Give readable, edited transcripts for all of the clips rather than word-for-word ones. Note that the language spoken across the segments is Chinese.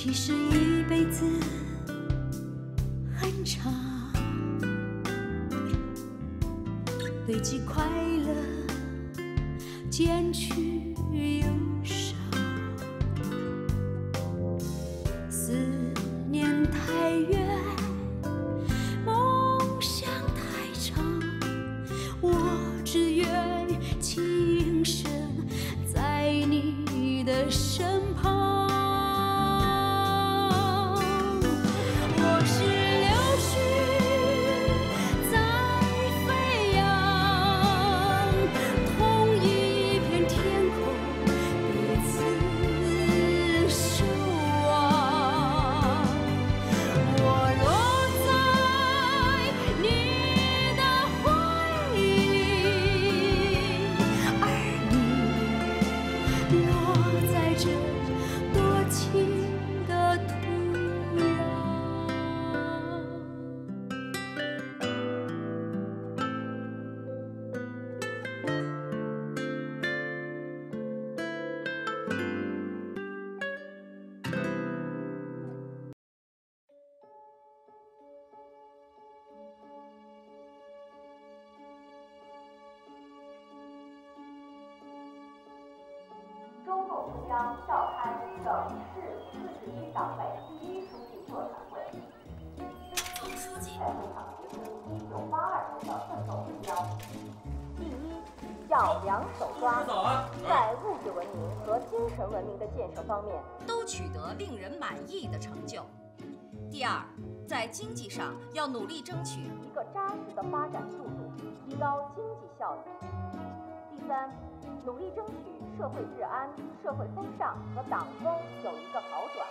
其实一辈子很长，堆积快乐，减去忧伤。思念太远，梦想太长，我只愿轻声在你的身旁。 中共中央召开省市自治区党委第一书记座谈会。总书记在会上提出1982年的奋斗目标：第一，要两手抓，在物质文明和精神文明的建设方面都取得令人满意的成就；第二，在经济上要努力争取一个扎实的发展速度，提高经济效益；第三，努力争取社会治安、社会风尚和党风有一个好转。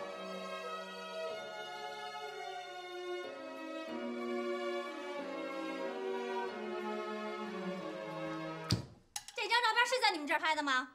这张照片是在你们这儿拍的吗？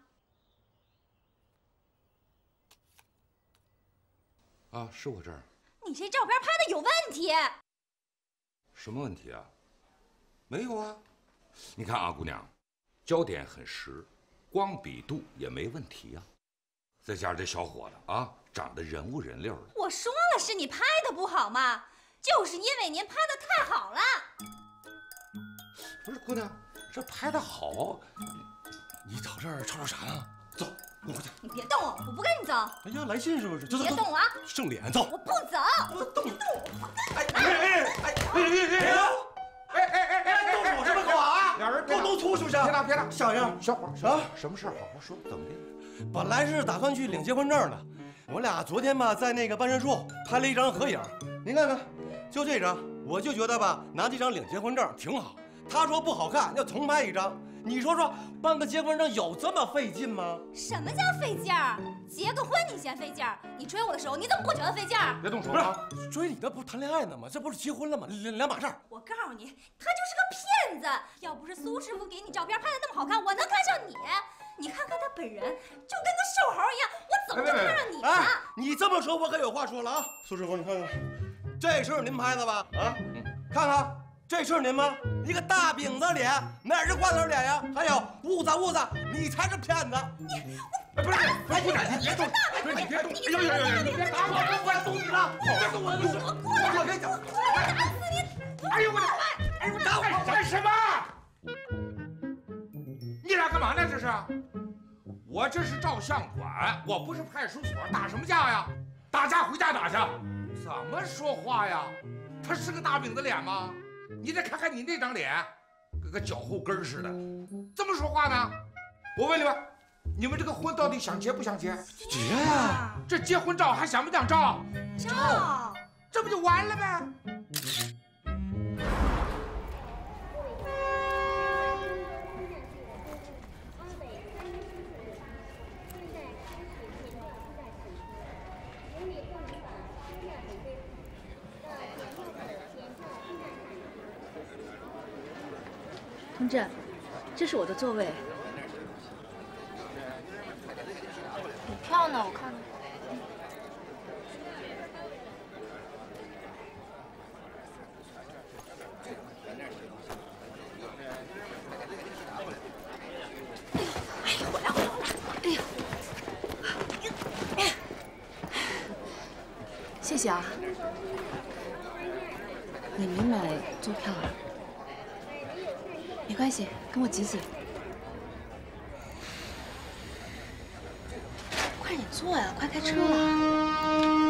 啊，是我这儿。 你这照片拍的有问题。 什么问题啊？没有啊。你看啊，姑娘，焦点很实。 光比度也没问题啊，再加上这小伙子啊，长得人物人溜的。 我说了是你拍的不好嘛，就是因为您拍的太好了。 不是姑娘，这拍的好， 你找这儿吵吵啥呀？走，跟我回去。 你别动我，我不跟你走。 哎呀，来信是不是？走别动我啊！ 剩脸，走。 我不走。 我动你， 动我！ 哎，动手是不是狗啊？俩人都出去去。 别打， 小样， 小伙啊，什么事？好好说，怎么的？ 本来是打算去领结婚证的，我俩昨天吧，在那个办事处拍了一张合影，您看看，就这张，我就觉得吧，拿这张领结婚证挺好。他说不好看，要重拍一张。你说说，办个结婚证有这么费劲吗？ 什么叫费劲儿？结个婚你嫌费劲儿？你追我的时候你怎么不觉得费劲儿？ 别动手啊！追你的不是谈恋爱呢吗？这不是结婚了吗？两码事儿。 我告诉你，他就是个骗子。要不是苏师傅给你照片拍的那么好看，我能看上你？你看看他本人，就跟个瘦猴一样，我怎么就看上你了？ 哎，你这么说，我可有话说了啊！苏师傅，你看看，这是您拍的吧？啊，看看。 这是您吗？一个大饼子脸，哪是瓜子脸呀？还有痦子，你才是骗子！ 你不是，不敢，你别动，不是你别动！哎呦，你别打我，我要动你了！别动我！我跟你讲， 我打死你！ 哎呦我的，哎呦我打我干什么？你俩干嘛呢？这是？我这是照相馆，我不是派出所，打什么架呀？打架回家打去。怎么说话呀？他是个大饼子脸吗？ 你再看看你那张脸，跟个脚后跟似的，这么说话呢？我问你们，你们这个婚到底想结不想结？ 结呀！ 这结婚照还想不想照？ 照， 这不就完了呗？ 同志，这是我的座位。 有票呢，我看看。 哎呀，回来！哎呀， 谢谢啊。你没买坐票啊？没关系，跟我挤挤。快点坐呀，快开车了。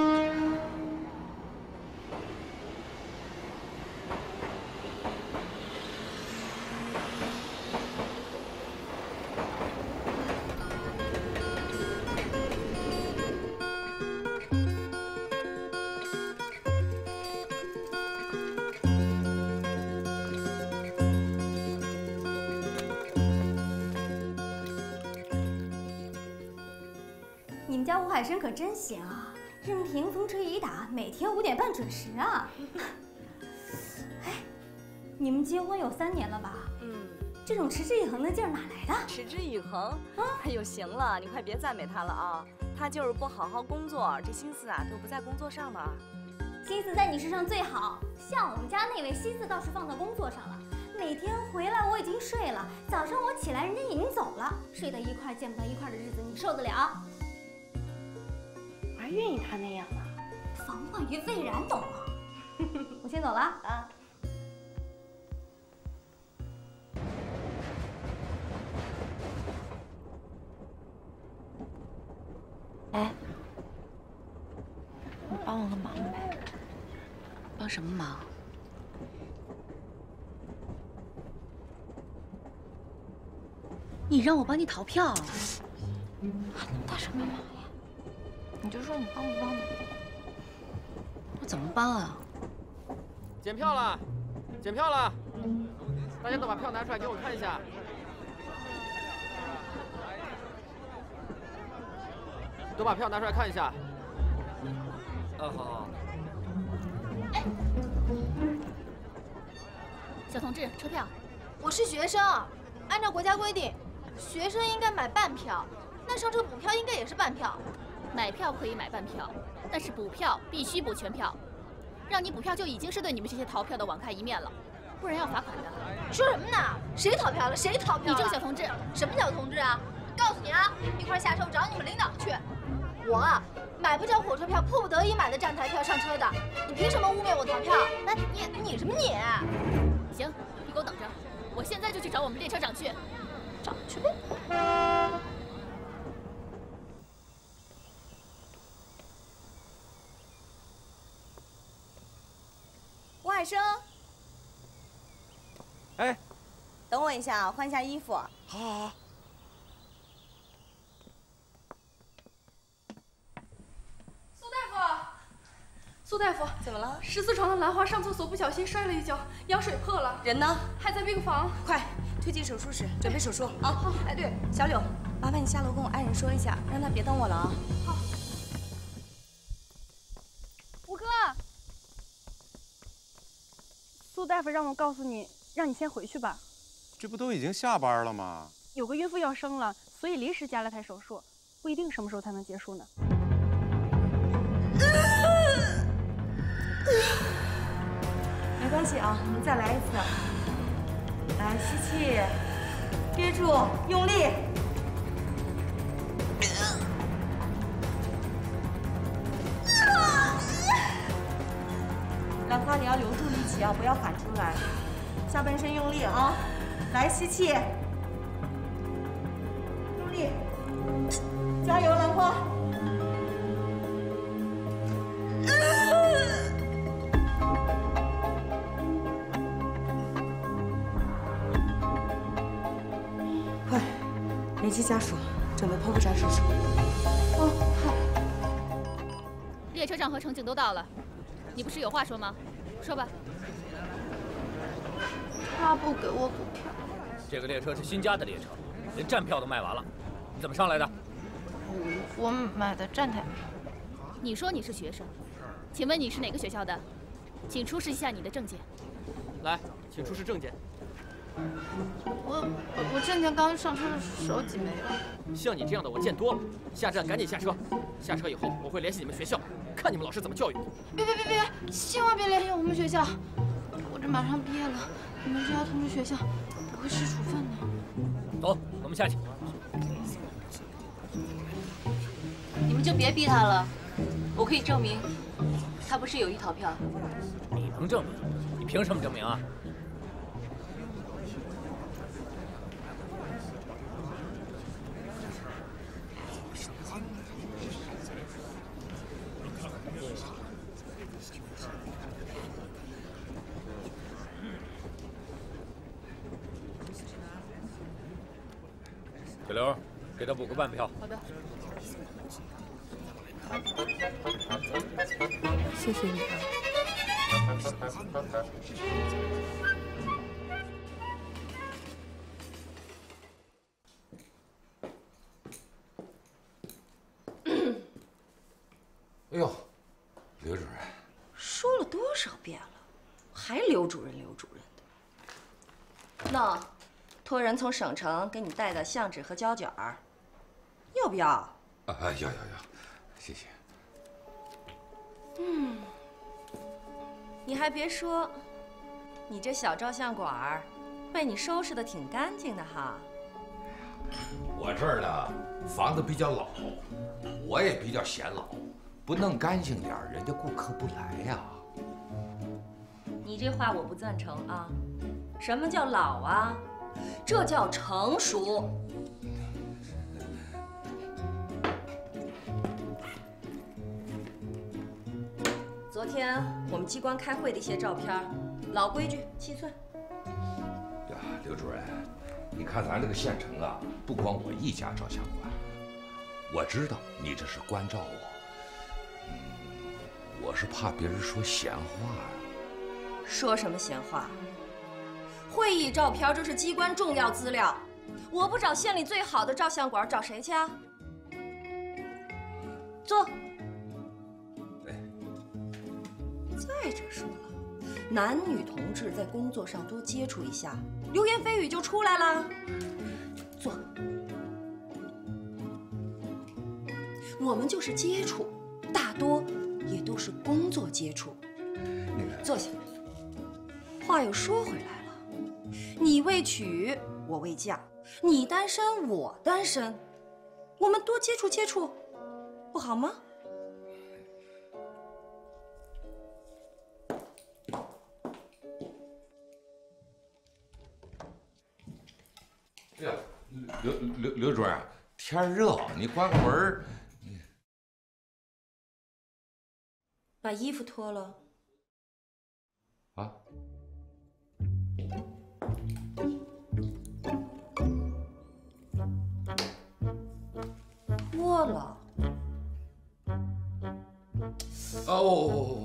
你们家吴海生可真行啊，任凭风吹雨打，每天5点半准时啊。哎，你们结婚有3年了吧？这种持之以恒的劲儿哪来的？ 持之以恒哎呦，行了，你快别赞美他了啊！他就是不好好工作，这心思啊都不在工作上了。 心思在你身上最好，像我们家那位心思倒是放在工作上了。每天回来我已经睡了，早上我起来人家已经走了，睡在一块见不到一块的日子，你受得了？ 我还愿意他那样呢。 防患于未然，懂吗？我先走了啊。 哎，你帮我个忙呗。帮什么忙？你让我帮你逃票，还能帮什么忙呀？你就说你帮不帮吧。我怎么帮啊？ 检票了，检票了！大家都把票拿出来给我看一下。都把票拿出来看一下。好好。 小同志，车票。 我是学生，按照国家规定，学生应该买半票，那上车补票应该也是半票。 买票可以买半票，但是补票必须补全票。让你补票就已经是对你们这些逃票的网开一面了，不然要罚款的。 说什么呢？谁逃票了？谁逃票了？ 你这个小同志， 什么小同志啊？告诉你啊，一块下车，我找你们领导去。我啊，买不着火车票，迫不得已买的站台票上车的。你凭什么污蔑我逃票？那你什么你？ 行，你给我等着，我现在就去找我们列车长去。 找去呗。 吴海生， 哎， 等我一下啊，换一下衣服。 好好好。 苏大夫， 怎么了 ？14床的兰花上厕所不小心摔了一跤，羊水破了。 人呢？ 还在病房。 快，推进手术室，准备手术啊！ 好。哎，对， 小柳，麻烦你下楼跟我爱人说一下，让他别等我了啊。 好。吴哥， 苏大夫让我告诉你，让你先回去吧。 这不都已经下班了吗？ 有个孕妇要生了，所以临时加了台手术，不一定什么时候才能结束呢。 没关系啊，我们再来一次。来，吸气，憋住，用力。兰花，你要留住力气啊，不要喊出来。下半身用力啊！来，吸气，用力，加油，兰花！快，联系家属，准备剖腹产手术。 哦，好。 列车长和乘警都到了，你不是有话说吗？说吧。 他不给我补票。 这个列车是新加的列车，连站票都卖完了，你怎么上来的？ 我买的站台。 你说你是学生，请问你是哪个学校的？请出示一下你的证件。 来，请出示证件。 我证件刚上车的时候挤没了。 像你这样的我见多了，下站赶紧下车。下车以后我会联系你们学校，看你们老师怎么教育你。 别，千万别联系我们学校！我这马上毕业了，你们就要通知学校，我会施处分的。 走，我们下去。 你们就别逼他了，我可以证明， 他不是有意逃票？ 你能证明？你凭什么证明啊？小刘，给他补个半票。 好的。 谢谢你啊。 哎呦，刘主任， 说了多少遍了，还刘主任刘主任的。那，托人从省城给你带的相纸和胶卷儿，要不要？ 要，谢谢。 你还别说，你这小照相馆儿被你收拾的挺干净的哈。 我这儿呢，房子比较老，我也比较显老，不弄干净点儿，人家顾客不来呀。 你这话我不赞成啊！什么叫老啊？这叫成熟。 昨天我们机关开会的一些照片，老规矩7寸。 呀，刘主任，你看咱这个县城啊，不光我一家照相馆，我知道你这是关照我，我是怕别人说闲话呀。 说什么闲话？会议照片这是机关重要资料，我不找县里最好的照相馆，找谁去啊？坐。 再者说了，男女同志在工作上多接触一下，流言蜚语就出来了。坐，我们就是接触，大多也都是工作接触。坐下。话又说回来了，你未娶，我未嫁，你单身，我单身，我们多接触接触，不好吗？ 哎呀，刘主任，天热，你关个门儿。 把衣服脱了。 啊？ 脱了。 哦。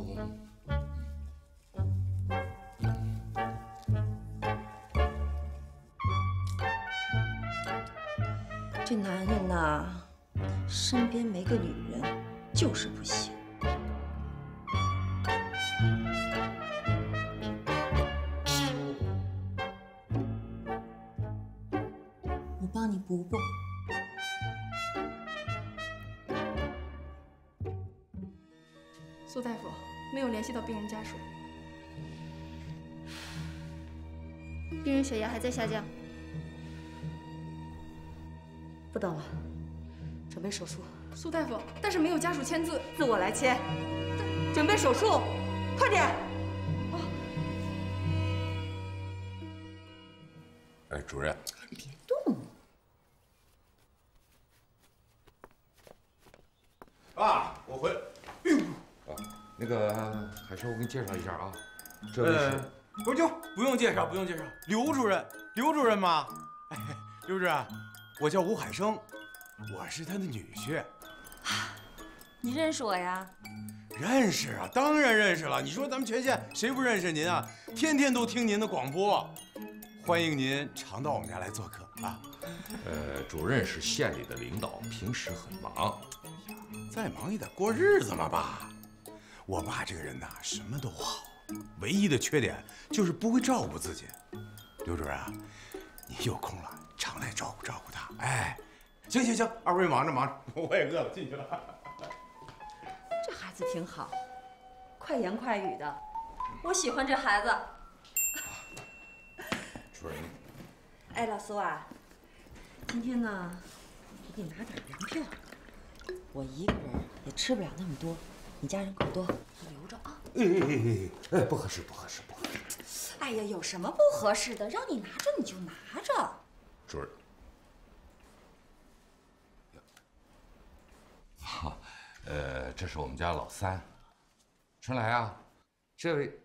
这男人呐，身边没个女人就是不行。我帮你补补。 苏大夫，没有联系到病人家属。 病人血压还在下降。 不等了，准备手术。 苏大夫，但是没有家属签字， 自我来签。准备手术，快点！ 哎，主任， 别动。 啊，我回来。啊，那个海生，我给你介绍一下啊，这位是…… 不用介绍，不用介绍，刘主任嘛。哎，刘主任。 我叫吴海生，我是他的女婿。 你认识我呀？ 认识啊，当然认识了。你说咱们全县谁不认识您啊？天天都听您的广播，欢迎您常到我们家来做客啊。 主任是县里的领导，平时很忙。 再忙也得过日子嘛，爸。我爸这个人呐，什么都好，唯一的缺点就是不会照顾自己。刘主任啊，你有空了。 常来照顾照顾他，哎，行，二位忙着，我也饿了，进去了。 这孩子挺好，快言快语的，我喜欢这孩子。 主任， 哎，老苏啊，今天呢，我给你拿点粮票，我一个人也吃不了那么多， 你家人口多，你留着啊。 哎，不合适，不合适，不合适。 哎呀，有什么不合适的？让你拿着你就拿着。 主任。好，这是我们家老三，春来啊，这位。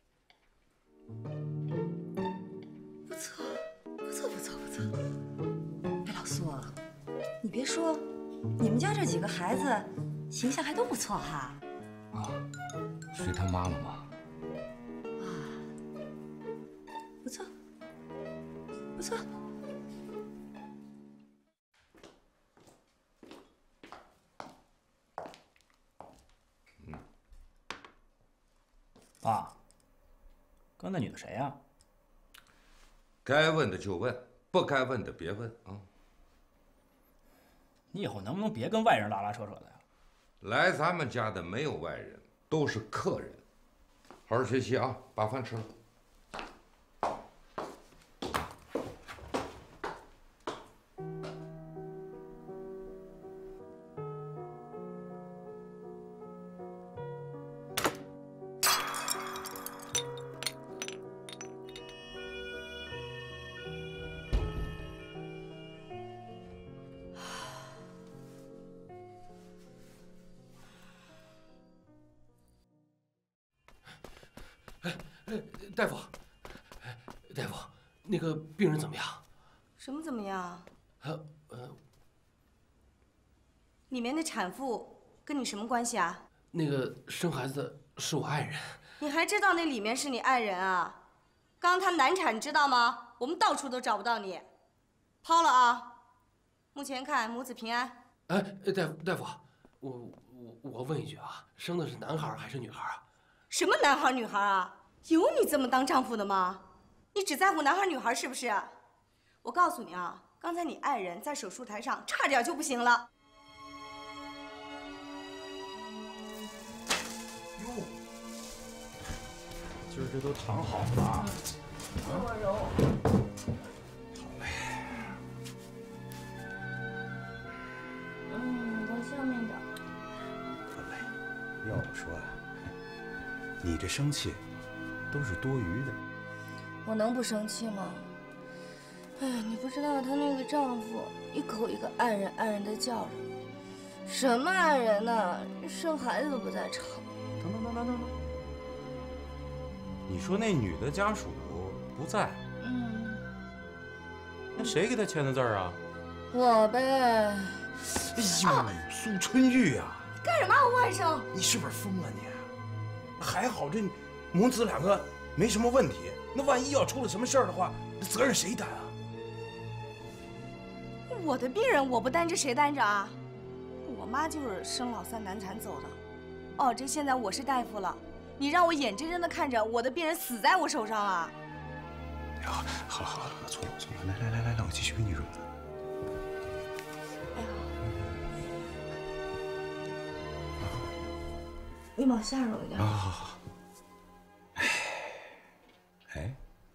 不错，不错，不错，不错。哎，老苏，你别说，你们家这几个孩子形象还都不错哈。 啊，随他妈了吗？ 啊，不错，不错。 爸，刚那女的谁呀？ 该问的就问，不该问的别问啊。 你以后能不能别跟外人拉拉扯扯的呀？ 来咱们家的没有外人，都是客人。好好学习啊，把饭吃了。 大夫，大夫，那个病人怎么样？ 什么怎么样？里面的产妇跟你什么关系啊？ 那个生孩子的是我爱人。 你还知道那里面是你爱人啊？刚刚她难产，知道吗？我们到处都找不到你，抛了啊！目前看母子平安。 哎，大夫，我问一句啊，生的是男孩还是女孩啊？ 什么男孩女孩啊？有你这么当丈夫的吗？你只在乎男孩女孩是不是？我告诉你啊，刚才你爱人在手术台上差点就不行了。 哟，今儿这都躺好了。 我揉。 好嘞。 往下面点。 好嘞。要我说啊，你这生气都是多余的。 我能不生气吗？哎，你不知道她那个丈夫一口一个爱人爱人的叫着，什么爱人呢？生孩子都不在场。 等，你说那女的家属不在？那谁给她签的字儿啊？ 我呗。 哎呦，苏春玉啊！ 你干什么啊，吴海生？ 你是不是疯了你？还好这母子两个没什么问题，那万一要出了什么事儿的话，那责任谁担啊？ 我的病人我不担着谁担着啊？我妈就是生老三难产走的。哦，这现在我是大夫了，你让我眼睁睁的看着我的病人死在我手上啊！ 好了，错了，来，我继续跟你说。 哎呀， 你往下揉一点。 好。哎，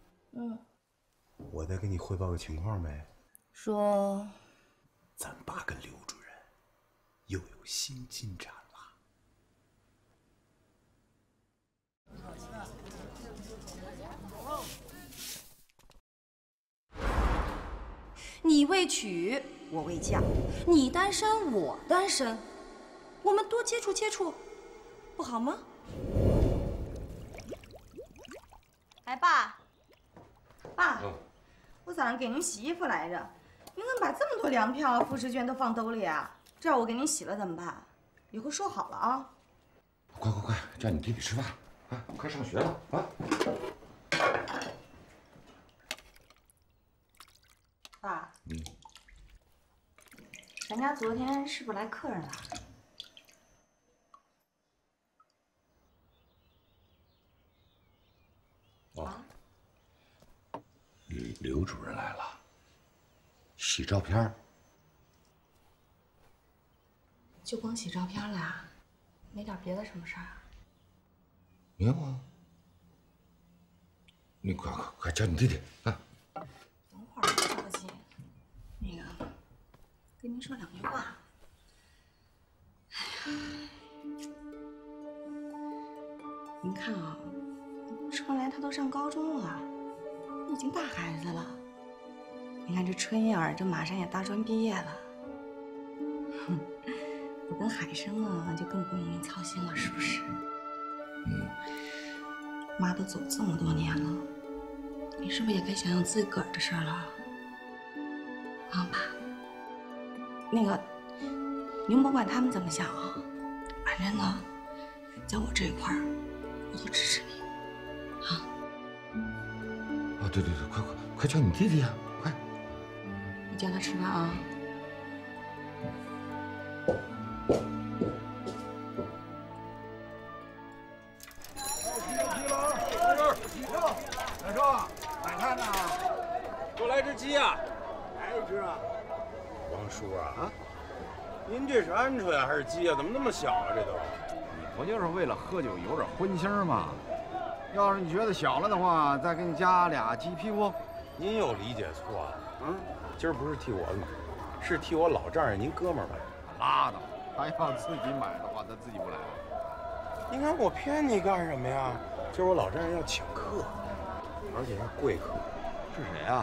我再给你汇报个情况呗。 说， 咱爸跟刘主任又有新进展了。 你未娶，我未嫁；你单身，我单身，我们多接触接触，不好吗？ 哎，爸，我早上给您洗衣服来着，您怎么把这么多粮票、副食券都放兜里啊？这要我给您洗了怎么办？以后说好了啊！ 快，叫你弟弟吃饭啊！快上学了啊！ 爸，咱家昨天是不是来客人了？ 刘主任来了，洗照片。 就光洗照片了啊？没点别的什么事儿啊？ 没有啊。你快叫你弟弟啊！ 等会儿别着急，那个跟您说两句话。哎呀， 您看啊，春来他都上高中了，已经大孩子了。你看这春燕儿，这马上也大专毕业了。哼，我跟海生啊，就更不用您操心了，是不是？妈都走这么多年了，你是不是也该想想自个儿的事儿了？啊，爸，那个，您甭管他们怎么想啊，反正呢，在我这一块儿，我都支持你，啊。 哦，对，快叫你弟弟呀，快！ 你叫他吃饭啊。 大叔，买菜呢？ 给我来只鸡呀！ 来一只啊！王叔啊，您这是鹌鹑啊还是鸡啊？怎么那么小啊？这都？ 你不就是为了喝酒有点荤腥吗？要是你觉得小了的话，再给你加俩鸡屁股。 您又理解错了。今儿不是替我买，是替我老丈人您哥们儿买。 拉倒，他要自己买的话，他自己不来了。 你看我骗你干什么呀？今儿我老丈人要请客，而且是贵客。 是谁啊？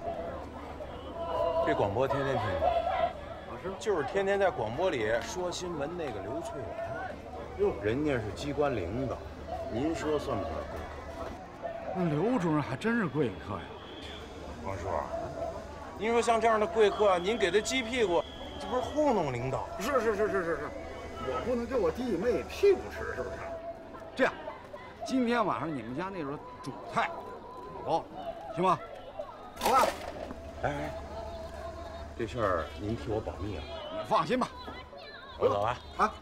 这广播天天听着。就是天天在广播里说新闻那个刘翠兰。哟，人家是机关领导，您说算不算贵客？ 那刘主任还真是贵客呀。 王叔，您说像这样的贵客，您给他鸡屁股，这不是糊弄领导？ 是，我不能给我弟妹屁股吃，是不是？这样，今天晚上你们家那桌主菜，好，行吗？好吧。 哎，这事儿您替我保密啊。 你放心吧。 我走了啊。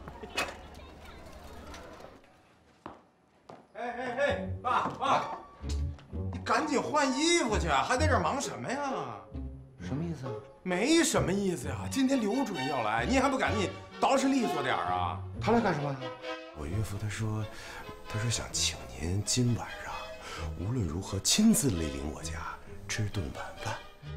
爸，你赶紧换衣服去，还在这儿忙什么呀？ 什么意思啊？ 没什么意思呀。今天刘主任要来，你还不赶紧捯饬利索点啊？ 他来干什么呀？ 我岳父他说想请您今晚上无论如何亲自莅临我家吃顿晚饭。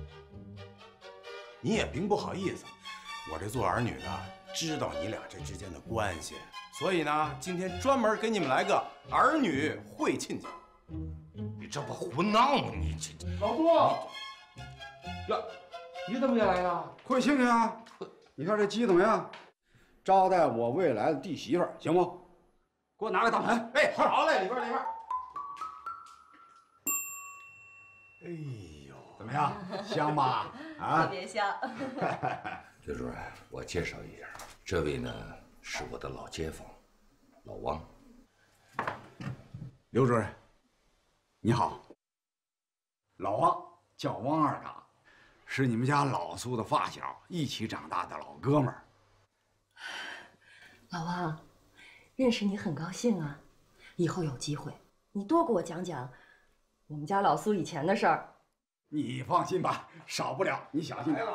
你也并不好意思，我这做儿女的知道你俩这之间的关系，所以呢，今天专门给你们来个儿女会亲家。 你这不胡闹吗？你这老杜， 呀，你怎么也来呀？ 会亲戚啊！你看这鸡怎么样？招待我未来的弟媳妇儿，行不？给我拿个大盆。 哎，好嘞，里边。哎呦， 怎么样？香吧？啊， 特别香。 刘主任，我介绍一下，这位呢是我的老街坊，老汪。 刘主任，你好。老汪叫汪二嘎，是你们家老苏的发小，一起长大的老哥们儿。 老汪，认识你很高兴啊，以后有机会你多给我讲讲我们家老苏以前的事儿。 你放心吧，少不了，你小心点。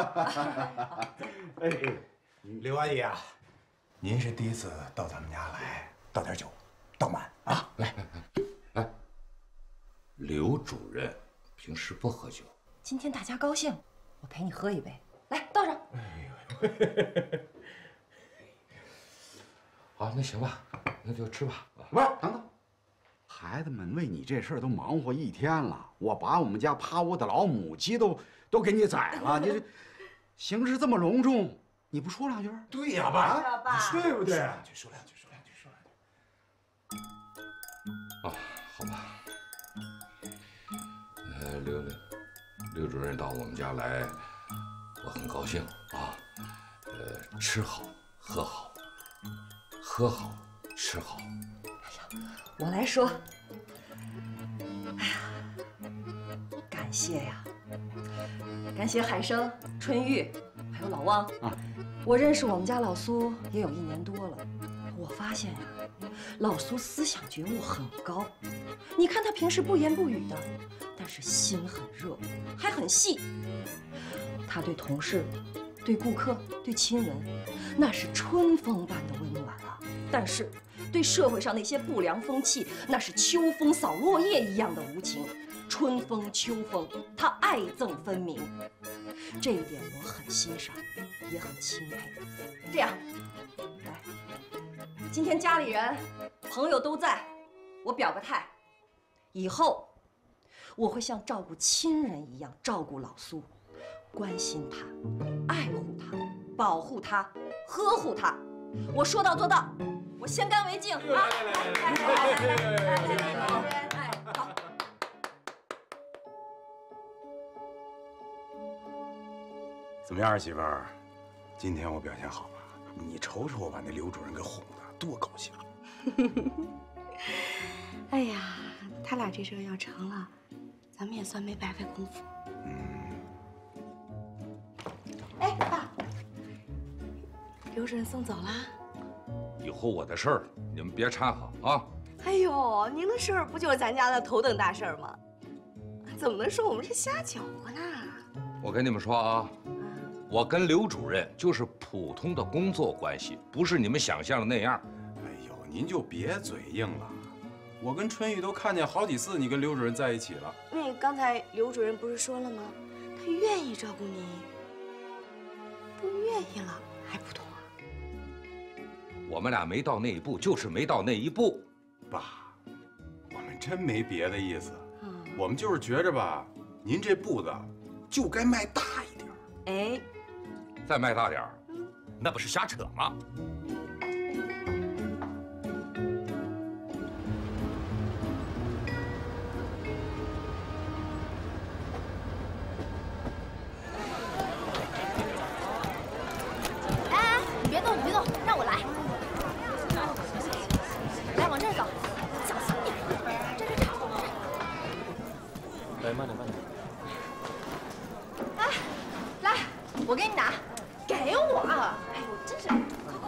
哎，刘阿姨啊，您是第一次到咱们家来，倒点酒，倒满啊！来， 刘主任平时不喝酒， 今天大家高兴，我陪你喝一杯，来倒上。 好，那行吧，那就吃吧。 不是，等等，孩子们为你这事儿都忙活一天了，我把我们家趴窝的老母鸡都给你宰了，你这形式这么隆重，你不说两句？ 对呀，爸， 对不对？ 说两句。 啊，好吧。刘主任到我们家来，我很高兴啊。吃好，喝好，喝好，吃好。 我来说，哎呀，感谢呀，感谢海生、春玉，还有老汪啊。我认识我们家老苏也有1年多了，我发现呀，老苏思想觉悟很高。你看他平时不言不语的，但是心很热，还很细。他对同事、对顾客、对亲人，那是春风般的温暖啊。但是对社会上那些不良风气，那是秋风扫落叶一样的无情。春风秋风，他爱憎分明，这一点我很欣赏，也很钦佩。这样，来，今天家里人、朋友都在， 我表个态，以后我会像照顾亲人一样照顾老苏，关心他，爱护他，保护他，呵护他。我说到做到，我先干为敬啊！来，好。 怎么样，儿媳妇儿？今天我表现好吧？你瞅瞅我把那刘主任给哄的，多高兴！ 哎呀，他俩这事儿要成了，咱们也算没白费功夫。哎，爸，刘主任送走啦。 以后我的事儿你们别掺和啊！ 哎呦，您的事儿不就是咱家的头等大事儿吗？怎么能说我们是瞎搅和呢？ 我跟你们说啊，我跟刘主任就是普通的工作关系，不是你们想象的那样。 哎呦，您就别嘴硬了。我跟春雨都看见好几次你跟刘主任在一起了。 那刚才刘主任不是说了吗？他愿意照顾你，不愿意了还不懂啊？ 我们俩没到那一步，就是没到那一步。 爸，我们真没别的意思，我们就是觉着吧，您这步子就该迈大一点。 哎， 再迈大点儿，那不是瞎扯吗？ 哎，你别动，你别动，让我来。来，往这儿走，小心点。这。 来，慢点，慢点。 哎，来，我给你打，给我！哎呦，真是，快！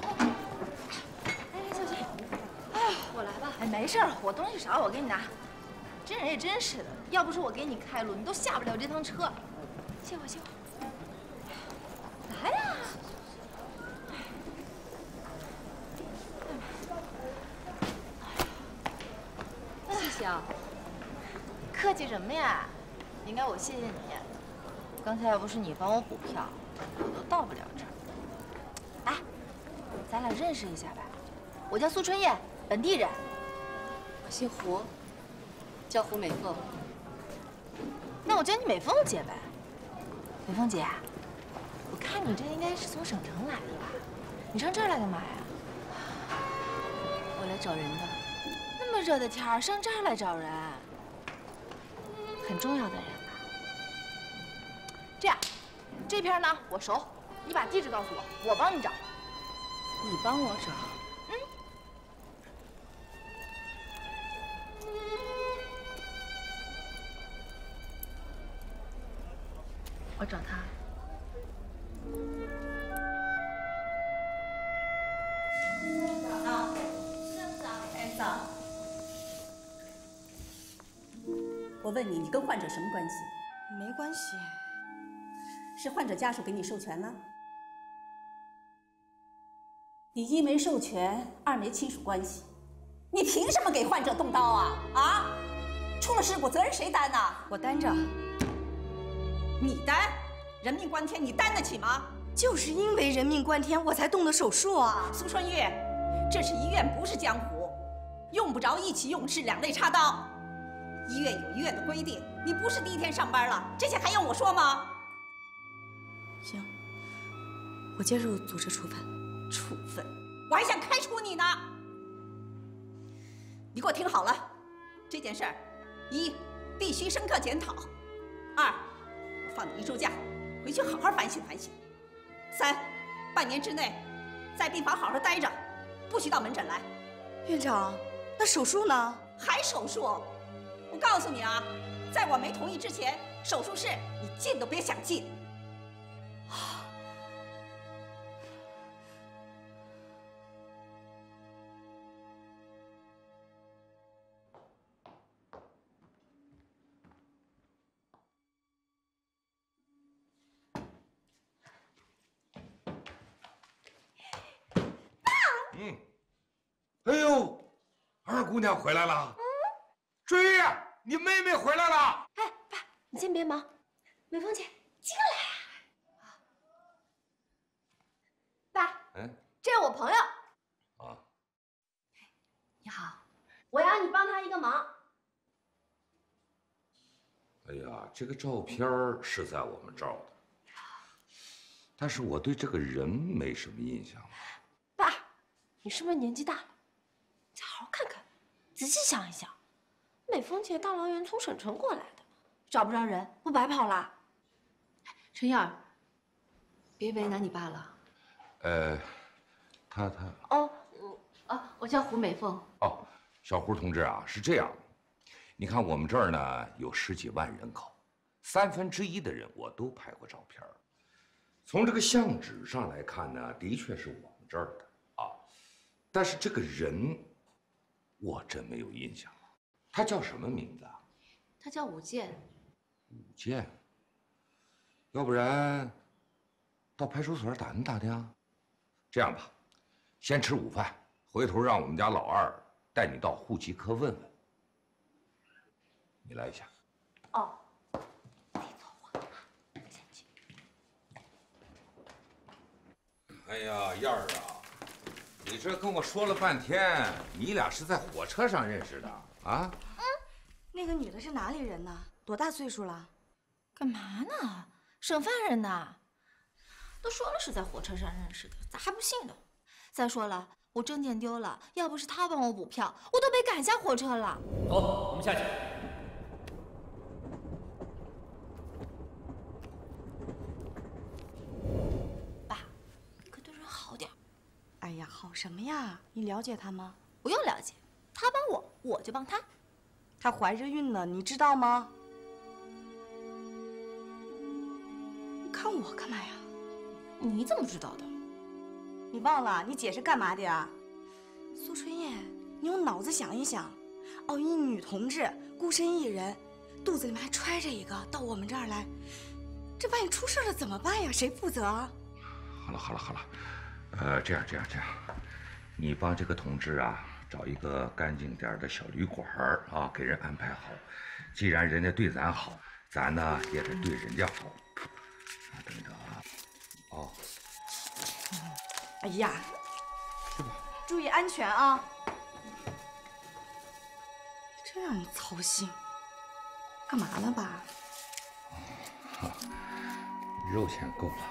哎，小心！哎，我来吧。哎，没事儿，我东西少，我给你拿。这人也真是的，要不是我给你开路，你都下不了这趟车。借我。来呀！谢谢啊。客气什么呀？应该我谢谢你。刚才要不是你帮我补票，我都到不了这儿。哎，咱俩认识一下呗。我叫苏春叶，本地人。 我姓胡，叫胡美凤。 那我叫你美凤姐呗。美凤姐，我看你这应该是从省城来的吧？你上这儿来干嘛呀？我来找人的。那么热的天儿，上这儿来找人，很重要的人吧？这样，这片呢我熟，你把地址告诉我，我帮你找。 你帮我找？ 我找他。 早。我问你，你跟患者什么关系？ 没关系。 是患者家属给你授权了？你一没授权，二没亲属关系，你凭什么给患者动刀啊？啊！出了事故责任谁担呐？ 我担着。 你担？人命关天，你担得起吗？ 就是因为人命关天，我才动的手术啊！ 苏春月，这是医院，不是江湖，用不着一起用事两肋插刀。医院有医院的规定，你不是第一天上班了，这些还用我说吗？ 行，我接受组织处分。 处分？我还想开除你呢！你给我听好了，这件事儿，一必须深刻检讨；二，我放你1周假，回去好好反省反省；三，半年之内在病房好好待着，不许到门诊来。 院长，那手术呢？ 还手术？我告诉你啊，在我没同意之前，手术室你进都别想进。 哎呦，二姑娘回来了。追呀！你妹妹回来了。 哎，爸，你先别忙，美凤姐进来啊。爸，这是我朋友。 啊。 你好，我要你帮他一个忙。 哎呀，这个照片是在我们照的，但是我对这个人没什么印象了。 爸，你是不是年纪大了？再好好看看，仔细想一想，美凤姐大老远从省城过来的，找不着人，不白跑了？陈燕儿，别为难你爸了。 他我叫胡美凤。 哦，小胡同志啊，是这样，你看我们这儿呢有10几万人口，1/3的人我都拍过照片。从这个相纸上来看呢，的确是我们这儿的啊，但是这个人我真没有印象了。他叫什么名字啊？ 他叫武健。 武健。要不然到派出所打听打听啊？这样吧，先吃午饭，回头让我们家老二带你到户籍科问问。你来一下。 哦。 哎呀，燕儿啊，你这跟我说了半天，你俩是在火车上认识的啊？ 那个女的是哪里人呢？多大岁数了？ 干嘛呢？省饭人呐！都说了是在火车上认识的，咋还不信呢？再说了，我证件丢了，要不是他帮我补票，我都被赶下火车了。 走，我们下去。 爸，可对人好点。 哎呀，好什么呀？你了解他吗？ 不用了解，他帮我，我就帮他。 她怀着孕呢，你知道吗？你看我干嘛呀？ 你怎么知道的？ 你忘了你姐是干嘛的呀？苏春燕，你用脑子想一想，一女同志孤身一人，肚子里面还揣着一个，到我们这儿来，这万一出事了怎么办呀？谁负责啊？ 好了，这样，你帮这个同志啊找一个干净点的小旅馆啊，给人安排好。既然人家对咱好，咱呢也得对人家好。等着啊。哦。 哎呀，注意安全啊！真让人操心。干嘛呢，爸？ 肉钱够了。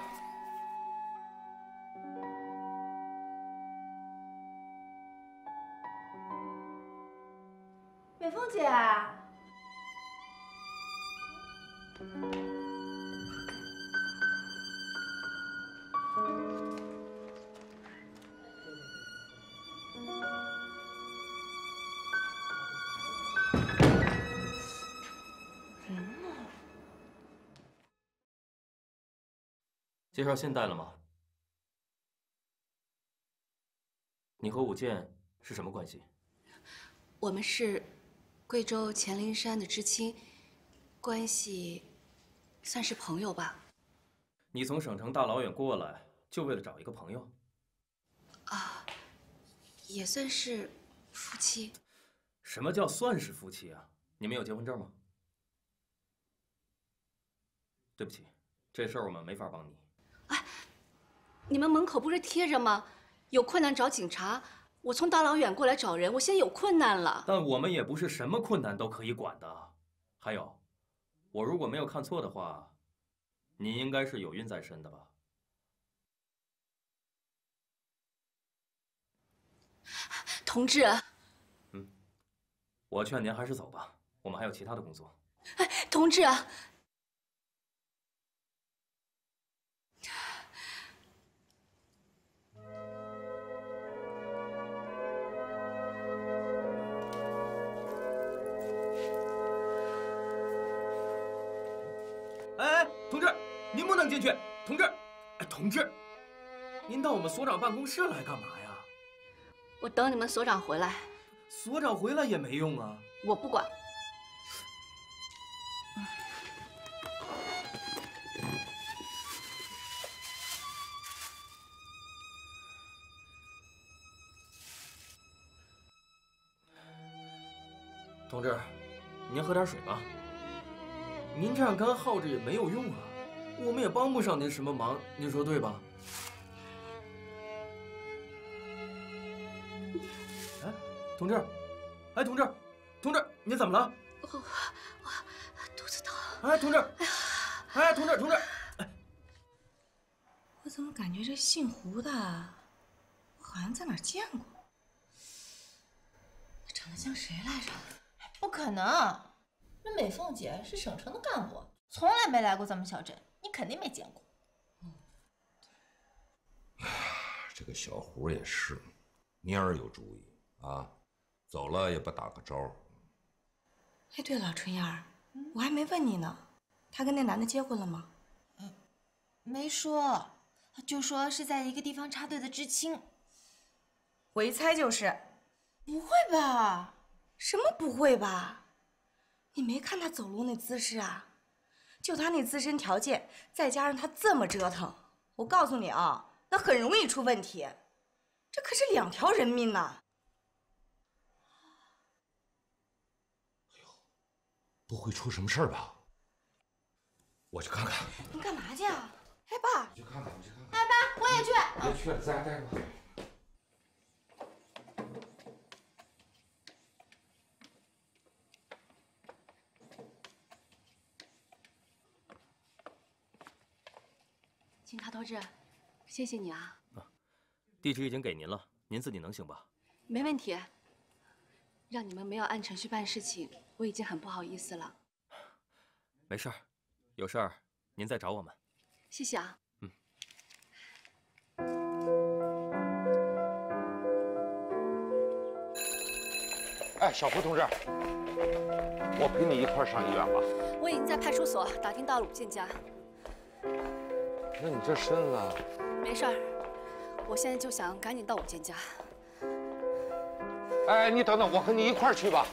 美凤姐。 介绍信带了吗？你和武健是什么关系？ 我们是贵州黔灵山的知青，关系算是朋友吧。 你从省城大老远过来，就为了找一个朋友？ 啊，也算是夫妻。 什么叫算是夫妻啊？你们有结婚证吗？对不起，这事儿我们没法帮你。 你们门口不是贴着吗？有困难找警察。我从大老远过来找人，我现在有困难了。 但我们也不是什么困难都可以管的。还有，我如果没有看错的话，你应该是有孕在身的吧？ 同志。 我劝您还是走吧，我们还有其他的工作。 同志。 哎，同志，您不能进去。同志，同志，您到我们所长办公室来干嘛呀？ 我等你们所长回来。 所长回来也没用啊。 我不管。 同志，您喝点水吧。您这样干耗着也没有用啊，我们也帮不上您什么忙，您说对吧？哎，同志，哎，同志， 同志，你怎么了？ 我肚子疼。 哎，同志，哎，同志， 我怎么感觉这姓胡的，我好像在哪儿见过？他长得像谁来着？ 不可能，那美凤姐是省城的干部，从来没来过咱们小镇，你肯定没见过。 这个小胡也是，蔫儿有主意啊，走了也不打个招呼。 哎，对了，春燕儿，我还没问你呢，他跟那男的结婚了吗？ 没说，就说是在一个地方插队的知青。 我一猜就是。 不会吧？ 什么不会吧？你没看他走路那姿势啊？就他那自身条件，再加上他这么折腾，我告诉你啊，那很容易出问题。这可是2条人命呐！ 不会出什么事儿吧？我去看看。 你干嘛去啊？哎，爸。 去看看，我去看看。 哎，爸，我也去。 别去了，在家待着吧。 警察同志，谢谢你啊。 地址已经给您了，您自己能行吧？ 没问题。让你们没有按程序办事情，我已经很不好意思了。 没事儿，有事儿您再找我们。 谢谢啊。 哎，小胡同志，我陪你一块儿上医院吧。 我已经在派出所打听到了武建家。 那你这身子…… 没事儿，我现在就想赶紧到武建家。 哎，你等等，我和你一块儿去吧。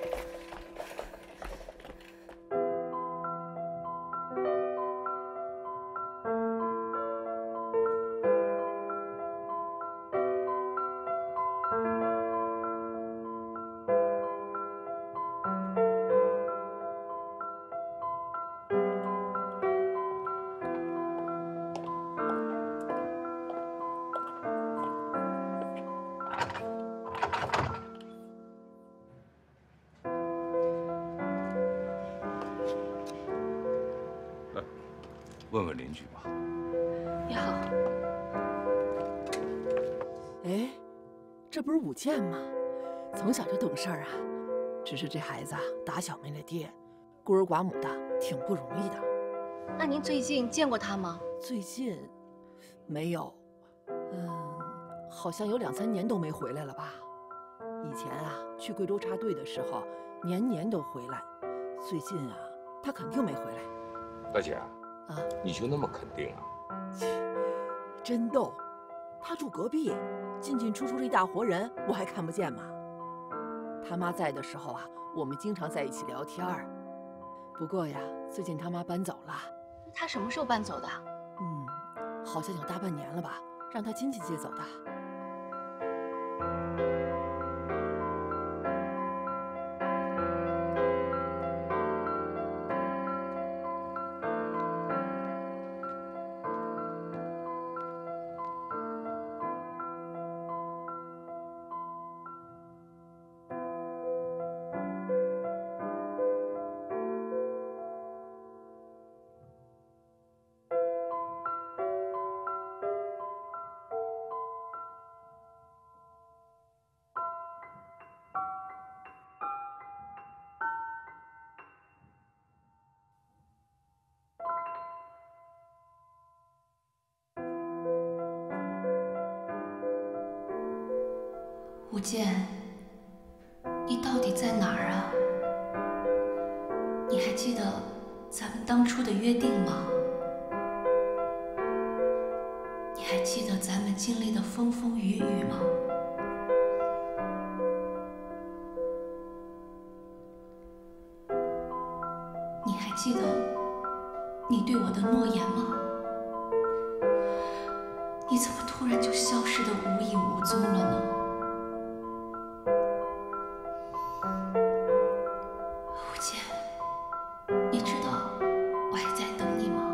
问问邻居吧。 你好。 哎，这不是武建吗？从小就懂事儿啊。只是这孩子啊，打小没了爹，孤儿寡母的，挺不容易的。 那您最近见过他吗？ 最近，没有。好像有2、3年都没回来了吧？以前啊，去贵州插队的时候，年年都回来。最近啊，他肯定没回来。 大姐。啊，你就那么肯定啊？ 真逗，他住隔壁，进进出出这大活人，我还看不见吗？他妈在的时候啊，我们经常在一起聊天儿。不过呀，最近他妈搬走了。 他什么时候搬走的？ 好像有大半年了吧，让他亲戚接走的。 吴健，你到底在哪儿啊？你还记得咱们当初的约定吗？你还记得咱们经历的风风雨雨吗？你还记得你对我的诺言吗？你怎么突然就消失得无影无踪了呢？吴健，你知道我还在等你吗？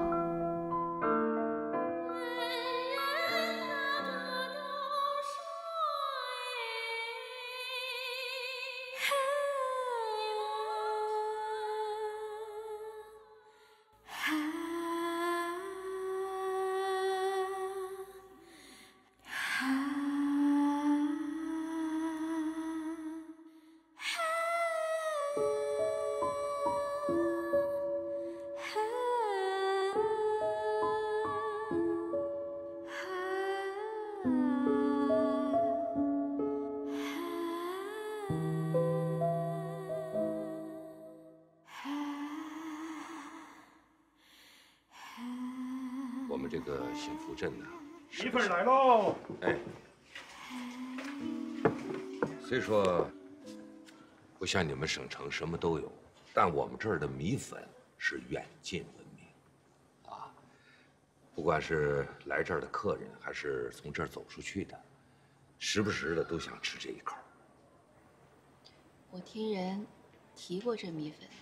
我们这个幸福镇呢， 米粉来喽！ 哎，虽说不像你们省城什么都有，但我们这儿的米粉是远近闻名，啊，不管是来这儿的客人，还是从这儿走出去的，时不时的都想吃这一口。 我听人提过这米粉。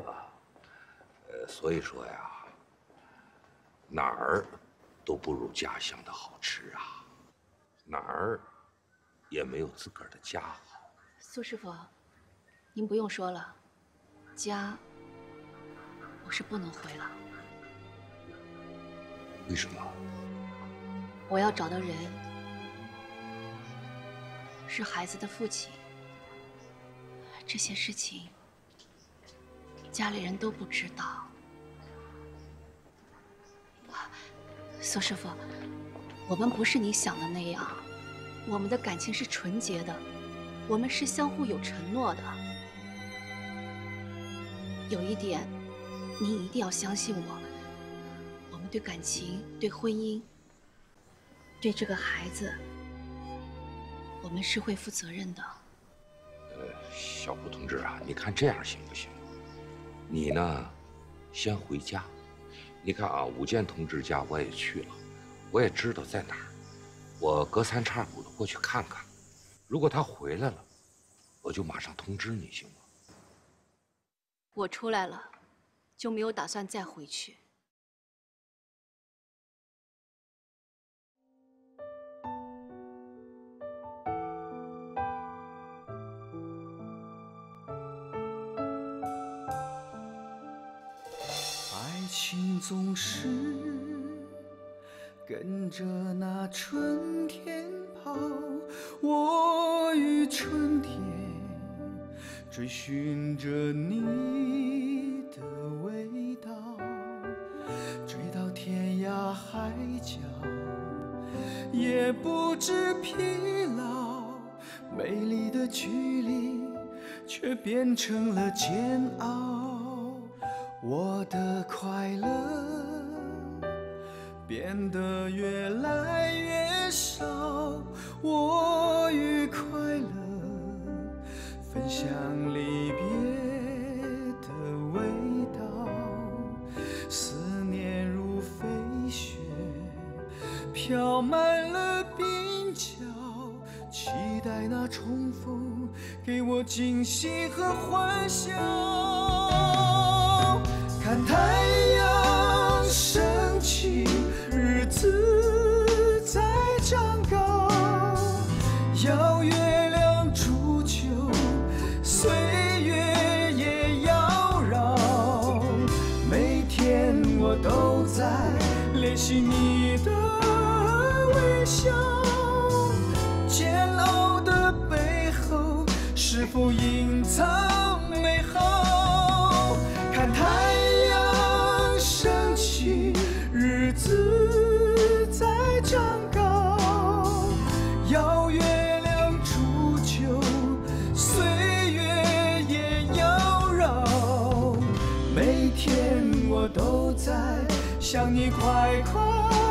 所以说呀，哪儿都不如家乡的好吃啊，哪儿也没有自个儿的家好。 苏师傅，您不用说了，家我是不能回了。 为什么？ 我要找的人是孩子的父亲，这些事情家里人都不知道。苏师傅，我们不是你想的那样，我们的感情是纯洁的，我们是相互有承诺的。有一点，您一定要相信我，我们对感情、对婚姻、对这个孩子，我们是会负责任的。 小胡同志啊，你看这样行不行？你呢，先回家。你看啊，武健同志家我也去了，我也知道在哪儿，我隔三差五的过去看看。如果他回来了，我就马上通知你，行吗？ 我出来了，就没有打算再回去。 爱情总是跟着那春天跑，我与春天追寻着你的味道，追到天涯海角也不知疲劳，美丽的距离却变成了煎熬，我的快乐变得越来越少，我与快乐分享离别的味道，思念如飞雪飘满了鬓角，期待那重逢给我惊喜和欢笑，看太阳升起，日子在长高，要月亮煮酒，岁月也要绕，每天我都在练习你的微笑，煎熬的背后是否隐藏美好，看太阳升起，日子在长高，要月亮煮酒，岁月也要绕，每天我都在向你快快